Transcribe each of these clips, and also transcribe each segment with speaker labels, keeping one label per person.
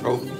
Speaker 1: trophy.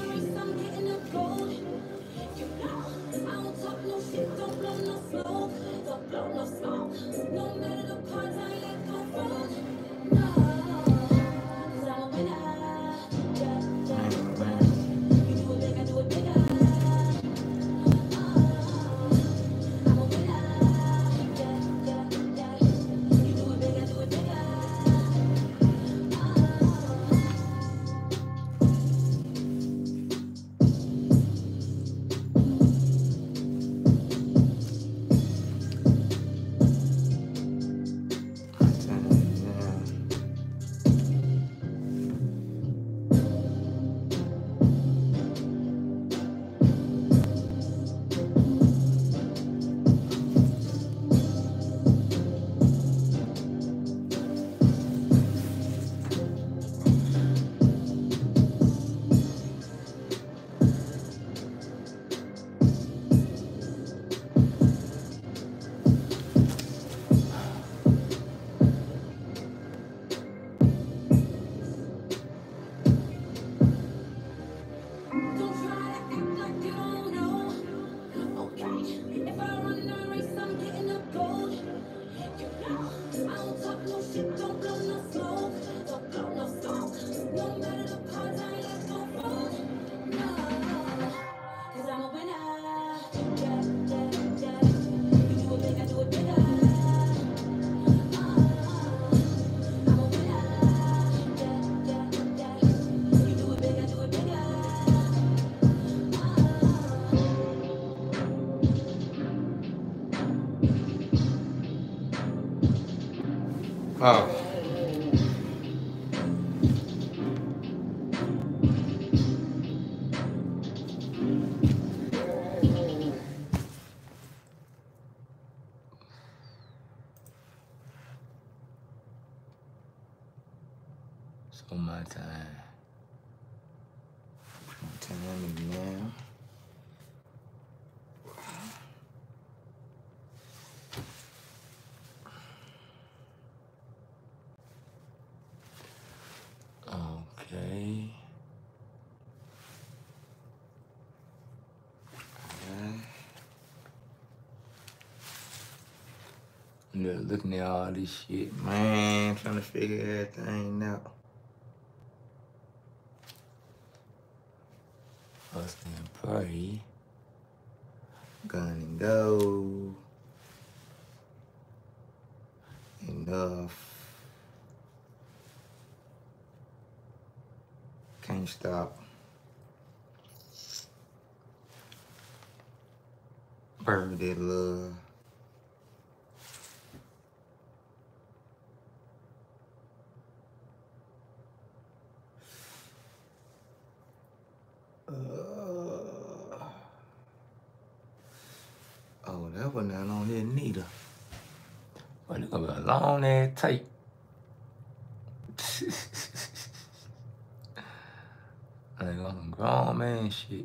Speaker 1: Oh. So my time. My time is now. Okay. I'm just looking at all this shit, man, trying to figure everything out. Hustle and pray. Gun and go. Enough. Can't stop. Birthday love. Oh, that one not on here neither. But it's gonna be a long ass tape. Like some grown man shit.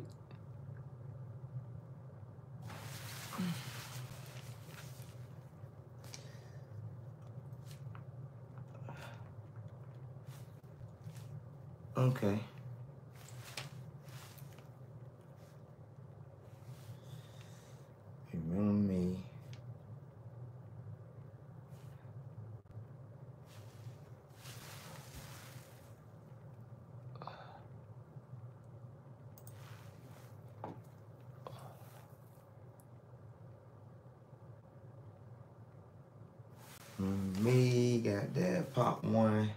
Speaker 1: Okay. Remember me. Me got that pop one.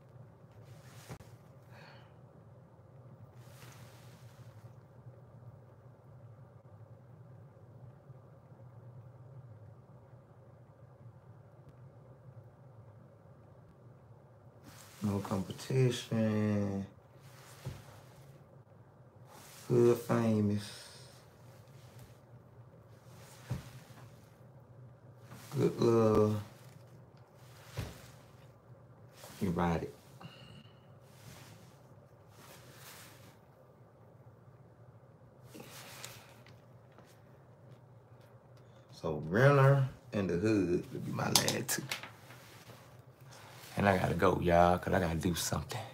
Speaker 1: No competition. Good famous. Good love. You ride it. So Renner and the Hood would be my last two. And I gotta go, y'all, cause I gotta do something.